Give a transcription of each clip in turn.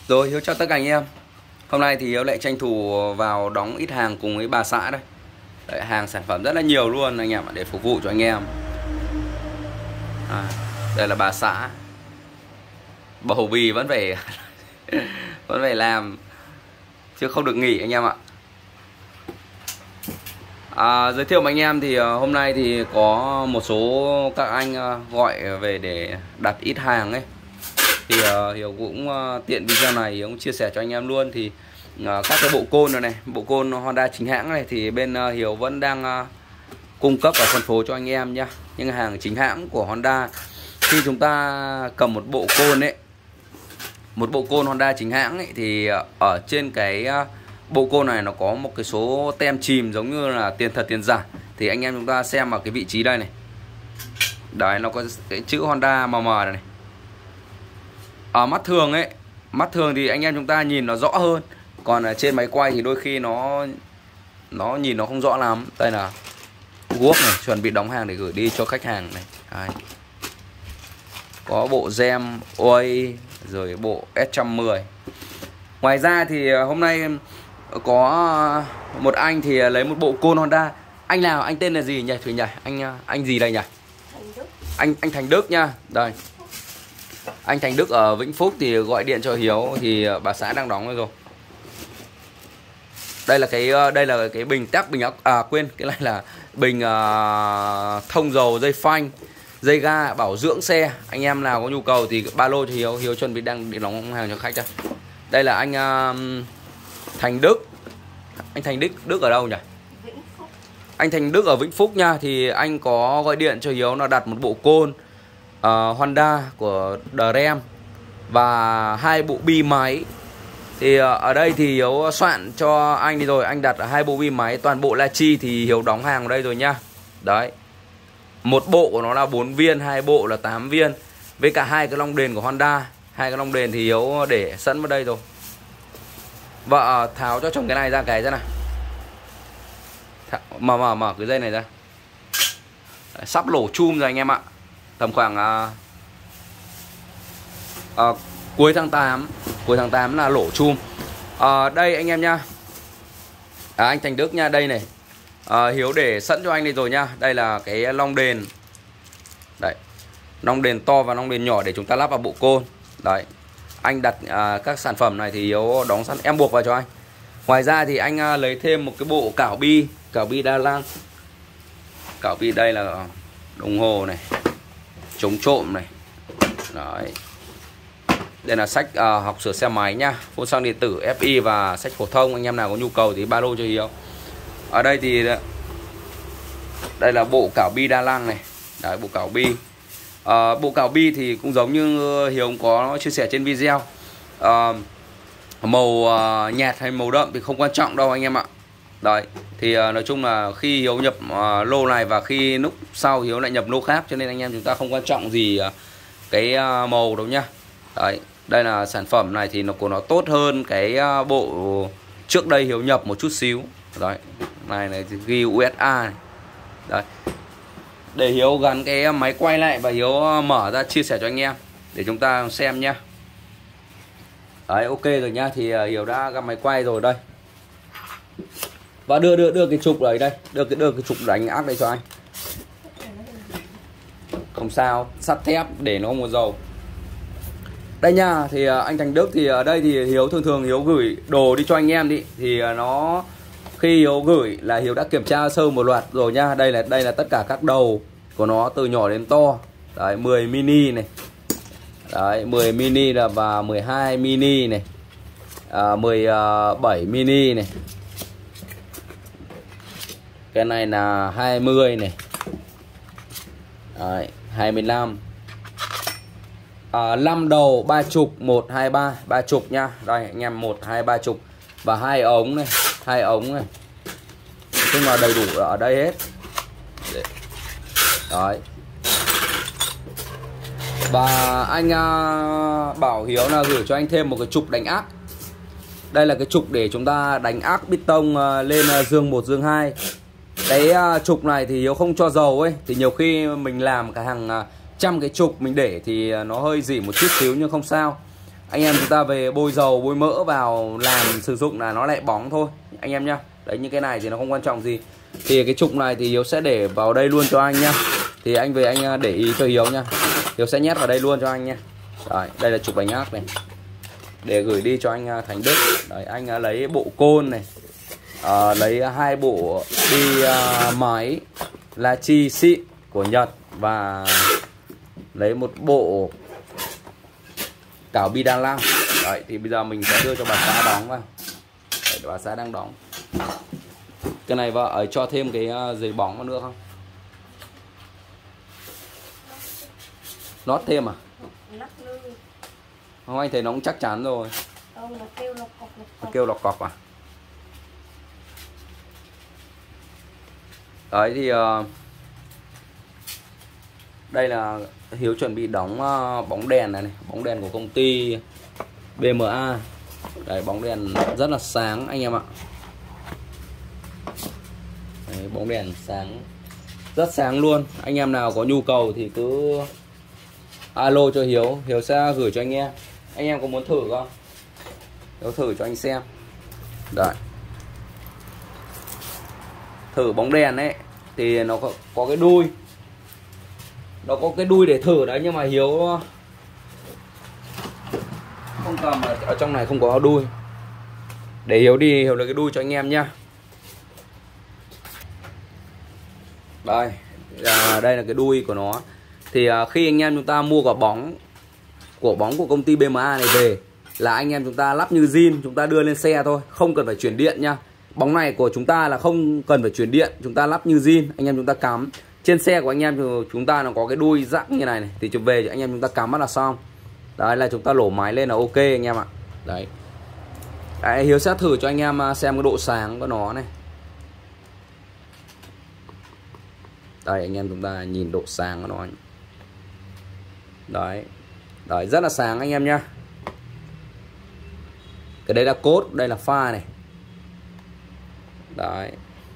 Rồi, Hiếu chào tất cả anh em. Hôm nay thì Hiếu lại tranh thủ vào đóng ít hàng cùng với bà xã đây. Đấy, hàng sản phẩm rất là nhiều luôn anh em ạ, để phục vụ cho anh em. Đây là bà xã. Bầu bì vẫn phải vẫn phải làm chứ không được nghỉ anh em ạ. Giới thiệu với anh em thì hôm nay thì có một số các anh gọi về để đặt ít hàng ấy. Thì Hiếu cũng tiện video này Hiếu cũng chia sẻ cho anh em luôn. Thì các cái bộ côn rồi này, bộ côn Honda chính hãng này thì bên Hiếu vẫn đang cung cấp và phân phối cho anh em nhá. Những hàng chính hãng của Honda, khi chúng ta cầm một bộ côn ấy, một bộ côn Honda chính hãng ấy, thì ở trên cái bộ côn này nó có một cái số tem chìm giống như là tiền thật tiền giả. Thì anh em chúng ta xem vào cái vị trí đây này. Đấy, nó có cái chữ Honda mờ mờ này. Ở mắt thường ấy, mắt thường thì anh em chúng ta nhìn nó rõ hơn. Còn ở trên máy quay thì đôi khi nó nhìn nó không rõ lắm. Đây là guốc này, chuẩn bị đóng hàng để gửi đi cho khách hàng này. Đấy. Có bộ gem OI rồi bộ S110. Ngoài ra thì hôm nay có một anh thì lấy một bộ côn Honda. Anh nào, anh tên là gì nhỉ Thủy nhỉ? Anh gì đây nhỉ? Anh Thành Đức nha. Đây. Anh Thành Đức ở Vĩnh Phúc thì gọi điện cho Hiếu thì bà xã đang đóng rồi. Đây là cái bình tắc, bình quên, cái này là bình thông dầu, dây phanh, dây ga, bảo dưỡng xe. Anh em nào có nhu cầu thì ba lô cho Hiếu, Hiếu chuẩn bị đang đi đóng hàng cho khách đây. Đây là anh Thành Đức. Anh Thành Đức ở đâu nhỉ? Vĩnh Phúc. Anh Thành Đức ở Vĩnh Phúc nha. Thì anh có gọi điện cho Hiếu là đặt một bộ côn Honda của Dream và 2 bộ bi máy. Thì ở đây thì Hiếu soạn cho anh đi rồi, anh đặt 2 bộ bi máy, toàn bộ la chi thì Hiếu đóng hàng ở đây rồi nhá. Đấy. Một bộ của nó là 4 viên, 2 bộ là 8 viên. Với cả 2 cái lông đèn của Honda. 2 cái lông đèn thì Hiếu để sẵn vào đây rồi. Vợ tháo cho chồng cái này ra cái ra nào. Mở cái dây này ra. Sắp lổ chum rồi anh em ạ. Tầm khoảng cuối tháng 8 là lổ chum. Đây anh em nha. Anh Thành Đức nha, đây này. Hiếu để sẵn cho anh đây rồi nha. Đây là cái long đèn. Đấy. Long đèn to và long đèn nhỏ để chúng ta lắp vào bộ côn. Đấy. Anh đặt các sản phẩm này thì Hiếu đóng sẵn, em buộc vào cho anh. Ngoài ra thì anh lấy thêm một cái bộ cảo bi đa năng. Cảo bi đây là đồng hồ này, chống trộm này. Đấy. Đây là sách học sửa xe máy nhá, phun xăng điện tử FI và sách phổ thông. Anh em nào có nhu cầu thì ba lô cho Hiếu. Ở đây thì đây là bộ cảo bi đa năng này. Đấy, bộ cảo bi. Bộ cảo bi thì cũng giống như Hiếu có chia sẻ trên video. Màu nhạt hay màu đậm thì không quan trọng đâu anh em ạ. Đấy, thì nói chung là khi Hiếu nhập lô này và khi lúc sau Hiếu lại nhập lô khác, cho nên anh em chúng ta không quan trọng gì cái màu đâu nhá. Đấy, đây là sản phẩm này thì nó tốt hơn cái bộ trước đây Hiếu nhập một chút xíu. Đấy, này thì ghi USA này. Đấy. Để Hiếu gắn cái máy quay lại và Hiếu mở ra chia sẻ cho anh em để chúng ta xem nhá. Đấy, ok rồi nhá. Thì Hiếu đã gắn máy quay rồi đây. Và đưa cái trục đấy đây, đưa cái trục đánh ác đây cho anh. Không sao, sắt thép để nó không có dầu. Đây nha, thì anh Thành Đức thì ở đây thì Hiếu thường Hiếu gửi đồ đi cho anh em đi thì nó khi Hiếu gửi là Hiếu đã kiểm tra sơ một loạt rồi nha. Đây là tất cả các đầu của nó từ nhỏ đến to. Đấy, 10 mini này. Đấy, 10 mini là và 12 mini này. 17 mini này. Cái này là 20 này. Đấy, 25. 5 đầu 3 trục 1 2 3, 3 trục nha. Đây anh em, 1 2 3 trục và 2 ống này, 2 ống này. Nói chung là đầy đủ ở đây hết. Đấy. Và anh bảo Hiếu là gửi cho anh thêm một cái trục đánh ác. Đây là cái trục để chúng ta đánh ác piston lên dương 1 dương 2. Cái trục này thì Hiếu không cho dầu ấy, thì nhiều khi mình làm cả hàng trăm cái trục mình để thì nó hơi dỉ một chút xíu nhưng không sao. anh em chúng ta về bôi dầu bôi mỡ vào làm sử dụng là nó lại bóng thôi anh em nhá. Đấy, những cái này thì nó không quan trọng gì. Thì cái trục này thì Hiếu sẽ để vào đây luôn cho anh nhá. Thì anh về anh để ý cho Hiếu nhá. Hiếu sẽ nhét vào đây luôn cho anh nhá. Đấy, đây là trục bánh ác này, để gửi đi cho anh Thành Đức. Đấy, anh lấy bộ côn này, lấy 2 bộ đi máy la chi xịn của Nhật, và lấy một bộ cảo bi đa lăng. Đấy, thì bây giờ mình sẽ đưa cho bà xã đóng vào. Đấy, bà xã đang đóng cái này vào. Ở cho thêm cái giấy bóng vào nữa không? Nót thêm à? Không, anh thấy nó cũng chắc chắn rồi. Nó kêu lọc cọc. Nó kêu lọc cọc à? Đấy thì đây là Hiếu chuẩn bị đóng bóng đèn này, bóng đèn của công ty BMA. Đấy, bóng đèn rất là sáng anh em ạ. Đấy, bóng đèn sáng, rất sáng luôn. Anh em nào có nhu cầu thì cứ alo cho Hiếu, Hiếu sẽ gửi cho anh em. Anh em có muốn thử không? Hiếu thử cho anh xem. Đấy, thử bóng đèn ấy thì nó có cái đuôi, nó có cái đuôi để thử đấy, nhưng mà Hiếu không cầm, ở trong này không có đuôi. Để Hiếu đi Hiếu lấy cái đuôi cho anh em nhá. Đây, đây là cái đuôi của nó. Thì khi anh em chúng ta mua quả bóng của công ty BMA này về là anh em chúng ta lắp như zin, chúng ta đưa lên xe thôi, không cần phải chuyển điện nhá. Bóng này của chúng ta là không cần phải chuyển điện, chúng ta lắp như zin, anh em chúng ta cắm. Trên xe của anh em thì chúng ta nó có cái đuôi rắc như này này, thì chụp về anh em chúng ta cắm bắt là xong. Đấy là chúng ta lổ máy lên là ok anh em ạ. Đấy. Đấy, Hiếu sẽ thử cho anh em xem cái độ sáng của nó này. Đây, anh em chúng ta nhìn độ sáng của nó. Đấy. Đấy, rất là sáng anh em nhá. Cái đấy là cốt, đây là pha này. Đấy.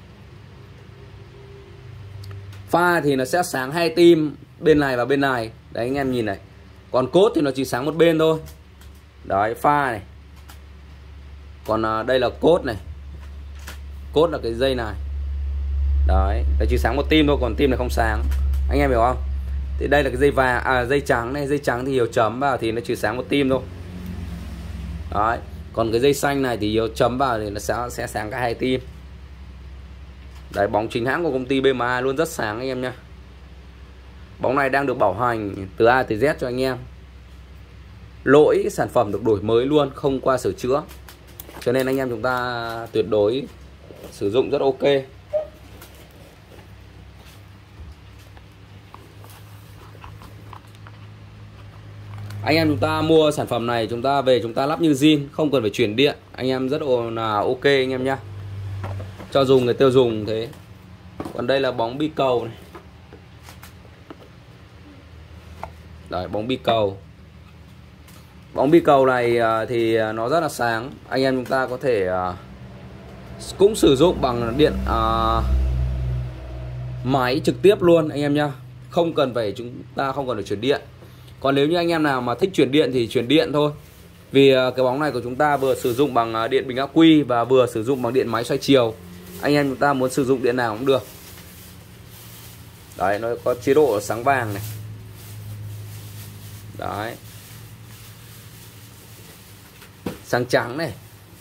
Pha thì nó sẽ sáng 2 tim bên này và bên này. Đấy anh em nhìn này. Còn cốt thì nó chỉ sáng một bên thôi. Đấy, pha này. Còn đây là cốt này. Cốt là cái dây này. Đấy, nó chỉ sáng một tim thôi, còn tim này không sáng. Anh em hiểu không? Thì đây là cái dây vàng, dây trắng này, dây trắng thì Hiếu chấm vào thì nó chỉ sáng một tim thôi. Đấy, còn cái dây xanh này thì Hiếu chấm vào thì nó sẽ sáng cả 2 tim. Đấy, bóng chính hãng của công ty BMA luôn, rất sáng anh em nhá. Bóng này đang được bảo hành từ A tới Z cho anh em. Lỗi sản phẩm được đổi mới luôn, không qua sửa chữa. Cho nên anh em chúng ta tuyệt đối sử dụng rất ok. Anh em chúng ta mua sản phẩm này, chúng ta về chúng ta lắp như zin, không cần phải chuyển điện. Anh em rất là ok anh em nhá. Cho dùng người tiêu dùng thế. Còn đây là bóng bi cầu này. Đấy, bóng bi cầu. Bóng bi cầu này thì nó rất là sáng. Anh em chúng ta có thể cũng sử dụng bằng điện máy trực tiếp luôn anh em nhá. Chúng ta không cần phải chuyển điện. Còn nếu như anh em nào mà thích chuyển điện thì chuyển điện thôi. Vì cái bóng này của chúng ta vừa sử dụng bằng điện bình ắc quy và vừa sử dụng bằng điện máy xoay chiều. Anh em chúng ta muốn sử dụng điện nào cũng được. Đấy, nó có chế độ sáng vàng này. Đấy. Sáng trắng này.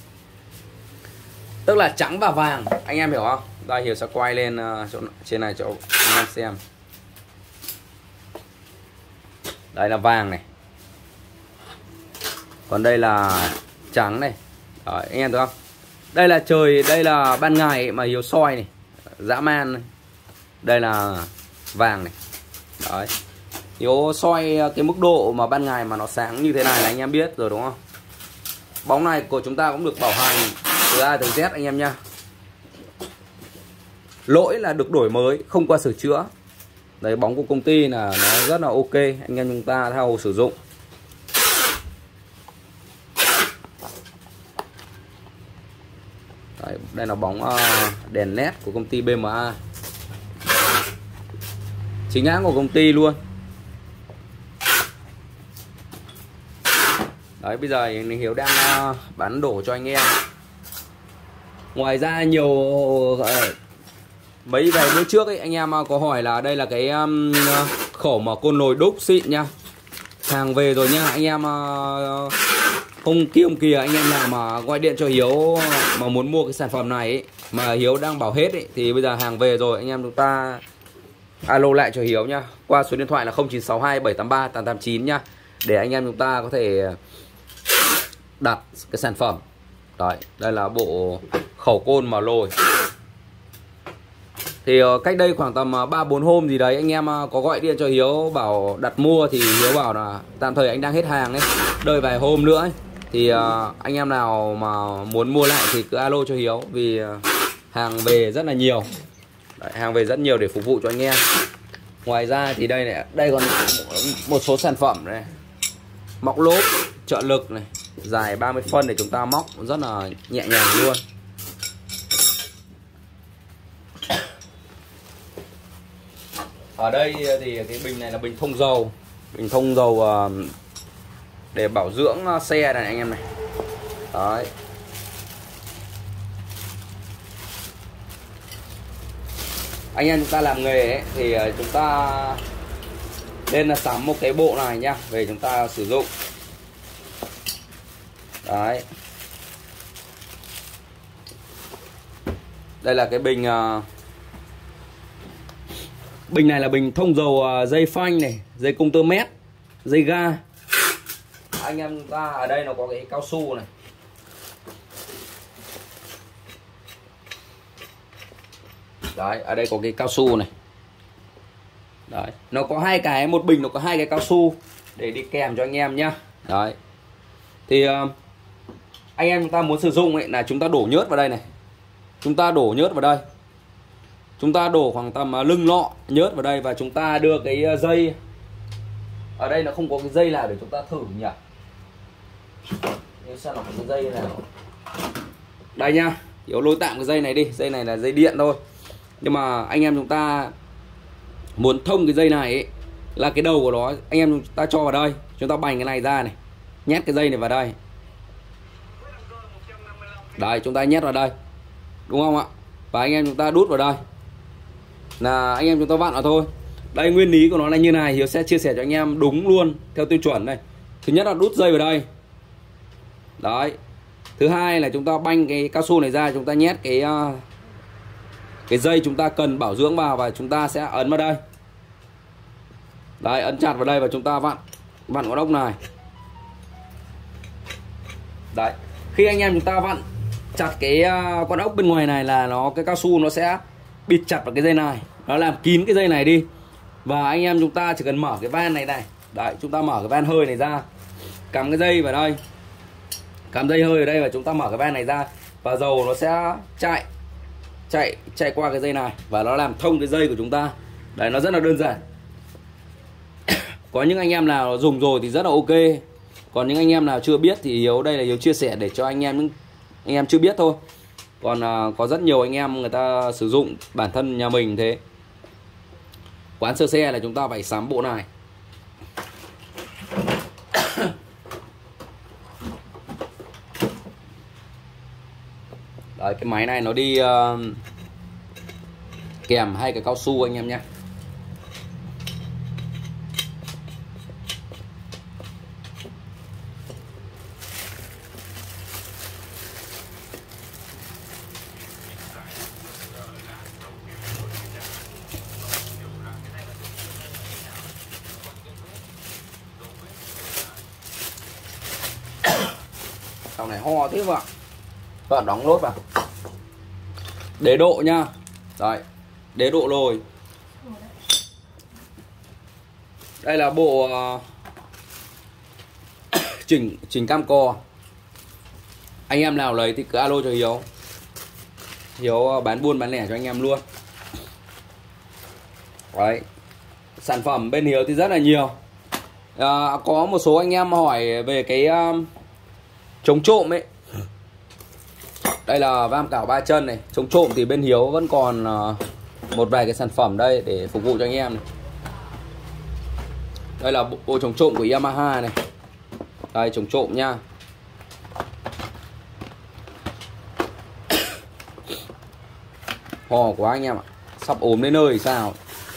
Tức là trắng và vàng, anh em hiểu không? Đây, Hiếu sẽ quay lên chỗ trên này cho anh em xem. Đây là vàng này. Còn đây là trắng này. Đấy, anh em thấy không? Đây là trời, đây là ban ngày mà Hiếu soi này, dã man này. Đây là vàng này. Đấy. Hiếu soi cái mức độ mà ban ngày mà nó sáng như thế này là anh em biết rồi đúng không? Bóng này của chúng ta cũng được bảo hành từ A tới Z anh em nha. Lỗi là được đổi mới, không qua sửa chữa. Đấy, bóng của công ty là nó rất là ok, anh em chúng ta tha hồ sử dụng. Đấy, đây là bóng đèn led của công ty BMA, chính hãng của công ty luôn. Đấy, bây giờ Hiếu đang bán đổ cho anh em. Ngoài ra nhiều mấy vài bữa trước ấy anh em có hỏi là đây là cái khẩu mà côn nồi đúc xịn nha. Hàng về rồi nha anh em. Hôm kia anh em nào mà gọi điện cho Hiếu mà muốn mua cái sản phẩm này ấy, mà Hiếu đang bảo hết ấy, thì bây giờ hàng về rồi anh em chúng ta alo lại cho Hiếu nha, qua số điện thoại là 0962 783 889 nha, để anh em chúng ta có thể đặt cái sản phẩm. Đấy, đây là bộ khẩu côn mà lồi. Thì cách đây khoảng tầm 3-4 hôm gì đấy anh em có gọi điện cho Hiếu bảo đặt mua, thì Hiếu bảo là tạm thời anh đang hết hàng ấy, đợi vài hôm nữa ấy. Thì anh em nào mà muốn mua lại thì cứ alo cho Hiếu, vì hàng về rất là nhiều. Đấy, hàng về rất nhiều để phục vụ cho anh em. Ngoài ra thì đây này, đây còn một số sản phẩm này, móc lốp trợ lực này, dài 30 phân để chúng ta móc rất là nhẹ nhàng luôn. Ở đây thì cái bình này là bình thông dầu. Bình thông dầu để bảo dưỡng xe này anh em này. Đấy. Anh em chúng ta làm nghề ấy, thì chúng ta nên là sắm một cái bộ này nhá, về chúng ta sử dụng. Đấy. Đây là cái bình bình này là bình thông dầu dây phanh này, dây công tơ mét, dây ga. Anh em ta ở đây nó có cái cao su này. Đấy, ở đây có cái cao su này. Đấy, nó có hai cái, một bình nó có hai cái cao su để đi kèm cho anh em nhá. Đấy. Thì anh em chúng ta muốn sử dụng ấy là chúng ta đổ nhớt vào đây này. Chúng ta đổ nhớt vào đây. Chúng ta đổ khoảng tầm lưng lọ nhớt vào đây, và chúng ta đưa cái dây. Ở đây nó không có cái dây nào để chúng ta thử nhỉ. Sao nó có cái dây nào. Đây nhá, Hiếu lôi tạm cái dây này đi. Dây này là dây điện thôi. Nhưng mà anh em chúng ta muốn thông cái dây này ấy, là cái đầu của nó anh em chúng ta cho vào đây. Chúng ta bành cái này ra này, nhét cái dây này vào đây. Đấy, chúng ta nhét vào đây, đúng không ạ? Và anh em chúng ta đút vào đây, là anh em chúng ta vặn vào thôi. Đây, nguyên lý của nó là như này, Hiếu sẽ chia sẻ cho anh em đúng luôn theo tiêu chuẩn đây. Thứ nhất là đút dây vào đây. Đấy. Thứ hai là chúng ta banh cái cao su này ra, chúng ta nhét cái dây chúng ta cần bảo dưỡng vào, và chúng ta sẽ ấn vào đây. Đấy, ấn chặt vào đây và chúng ta vặn con ốc này. Đấy. Khi anh em chúng ta vặn chặt cái con ốc bên ngoài này là cái cao su nó sẽ bịt chặt vào cái dây này, nó làm kín cái dây này đi. Và anh em chúng ta chỉ cần mở cái van này này. Đấy, chúng ta mở cái van hơi này ra, cắm cái dây vào đây, cắm dây hơi ở đây, và chúng ta mở cái van này ra, và dầu nó sẽ chạy qua cái dây này, và nó làm thông cái dây của chúng ta. Đấy, nó rất là đơn giản. Có những anh em nào dùng rồi thì rất là ok, còn những anh em nào chưa biết thì đây là Hiếu chia sẻ để cho anh em chưa biết thôi. Còn có rất nhiều anh em người ta sử dụng, bản thân nhà mình thế. Quán sơ xe là chúng ta phải sắm bộ này. Đấy, cái máy này nó đi kèm hai cái cao su anh em nhé. Sau này ho thế vợ. Vợ đóng lốt vào. Đế độ nha. Đấy, đế độ lồi. Đây là bộ chỉnh cam cò. Anh em nào lấy thì cứ alo cho Hiếu. Hiếu bán buôn bán lẻ cho anh em luôn. Đấy. Sản phẩm bên Hiếu thì rất là nhiều. Có một số anh em hỏi về cái chống trộm ấy. Đây là vam cào 3 chân này. Chống trộm thì bên Hiếu vẫn còn một vài cái sản phẩm đây để phục vụ cho anh em này. Đây là bộ chống trộm của Yamaha này. Đây chống trộm nha. Hò quá anh em ạ, sắp ốm đến nơi sao.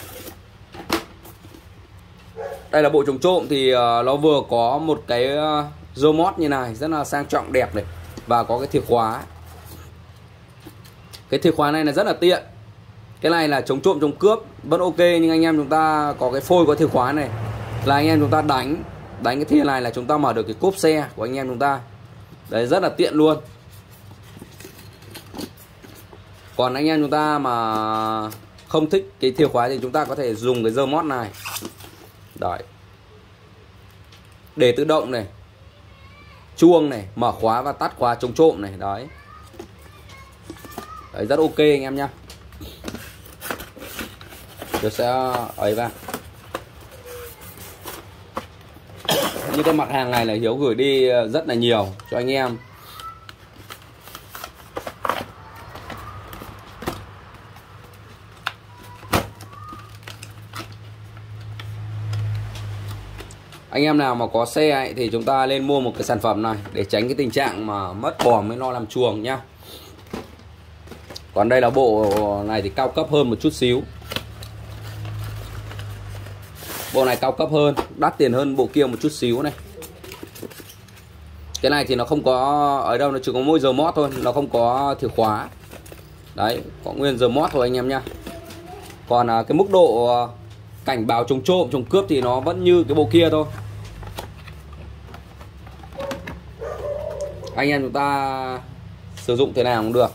Đây là bộ chống trộm thì nó vừa có một cái rơ mót như này rất là sang trọng đẹp này, và có cái chìa khóa. Cái chìa khóa này là rất là tiện. Cái này là chống trộm chống cướp vẫn ok, nhưng anh em chúng ta có cái phôi có chìa khóa này là anh em chúng ta đánh cái thìa này là chúng ta mở được cái cốp xe của anh em chúng ta. Đấy, rất là tiện luôn. Còn anh em chúng ta mà không thích cái chìa khóa thì chúng ta có thể dùng cái rơ mót này. Đấy, để tự động này, chuông này, mở khóa và tắt khóa chống trộm này. Đấy, đấy rất ok anh em nhá. Tôi sẽ ấy vào. Như cái mặt hàng này là Hiếu gửi đi rất là nhiều cho anh em. Anh em nào mà có xe ấy, thì chúng ta lên mua một cái sản phẩm này để tránh cái tình trạng mà mất bò mới lo làm chuồng nhá. Còn đây là bộ này thì cao cấp hơn một chút xíu. Bộ này cao cấp hơn, đắt tiền hơn bộ kia một chút xíu này. Cái này thì nó không có ở đâu, nó chỉ có mỗi giờ mót thôi, nó không có chìa khóa. Đấy, có nguyên giờ mót thôi anh em nhá. Còn cái mức độ cảnh báo chống trộm, chống cướp thì nó vẫn như cái bộ kia thôi. Anh em chúng ta sử dụng thế nào cũng được.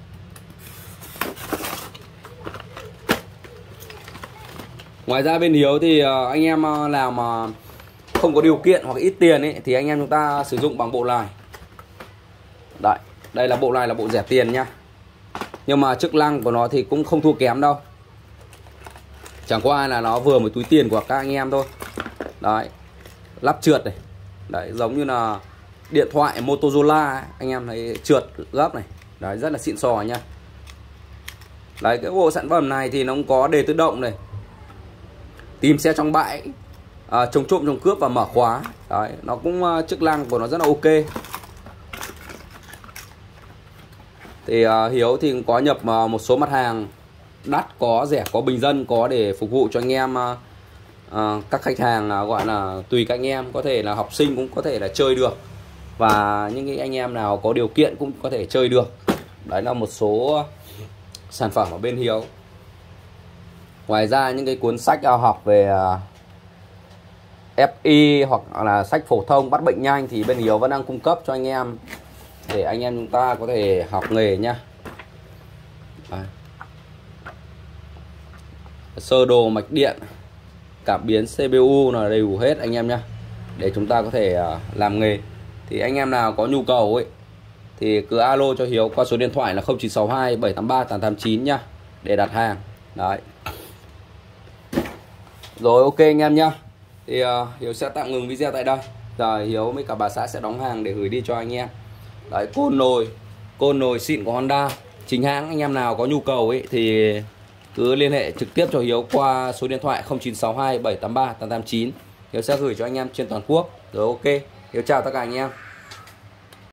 Ngoài ra bên Hiếu thì anh em nào mà không có điều kiện hoặc ít tiền ấy, thì anh em chúng ta sử dụng bằng bộ này. Đấy, đây là bộ này là bộ rẻ tiền nha. Nhưng mà chức năng của nó thì cũng không thua kém đâu. Chẳng qua là nó vừa một túi tiền của các anh em thôi. Đấy, lắp trượt này. Đấy, giống như là điện thoại Motorola ấy. Anh em thấy trượt gấp này. Đấy, rất là xịn sò nha. Đấy, cái bộ sản phẩm này thì nó cũng có đề tự động này, tìm xe trong bãi, chống trộm chống cướp và mở khóa. Đấy, nó cũng chức năng của nó rất là ok. Thì Hiếu thì cũng có nhập một số mặt hàng đắt có, rẻ có, bình dân có để phục vụ cho anh em, các khách hàng gọi là tùy các anh em, có thể là học sinh cũng có thể là chơi được, và những cái anh em nào có điều kiện cũng có thể chơi được. Đấy là một số sản phẩm ở bên Hiếu. Ngoài ra những cái cuốn sách học về FI hoặc là sách phổ thông bắt bệnh nhanh thì bên Hiếu vẫn đang cung cấp cho anh em để anh em chúng ta có thể học nghề nhá. Đấy, sơ đồ mạch điện, cảm biến CPU là đầy đủ hết anh em nhá, để chúng ta có thể làm nghề. Thì anh em nào có nhu cầu ấy thì cứ alo cho Hiếu qua số điện thoại là 0962 783 889 nhá, để đặt hàng. Đấy, rồi ok anh em nhá. Thì Hiếu sẽ tạm ngừng video tại đây. Rồi Hiếu với cả bà xã sẽ đóng hàng để gửi đi cho anh em. Đấy, côn nồi xịn của Honda chính hãng. Anh em nào có nhu cầu ấy thì cứ liên hệ trực tiếp cho Hiếu qua số điện thoại 0962 783 889. Hiếu sẽ gửi cho anh em trên toàn quốc. Rồi ok, Hiếu chào tất cả anh em.